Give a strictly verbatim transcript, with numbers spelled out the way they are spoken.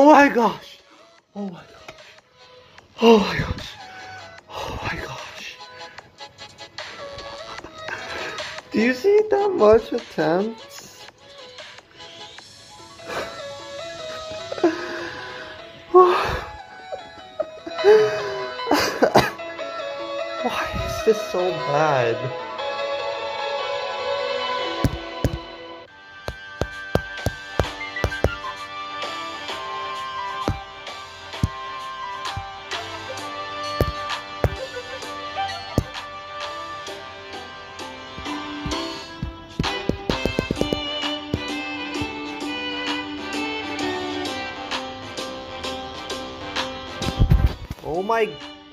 Oh my gosh! Oh my gosh! Oh my gosh! Oh my gosh! Do you see that much attempts? Why is this so bad? Oh my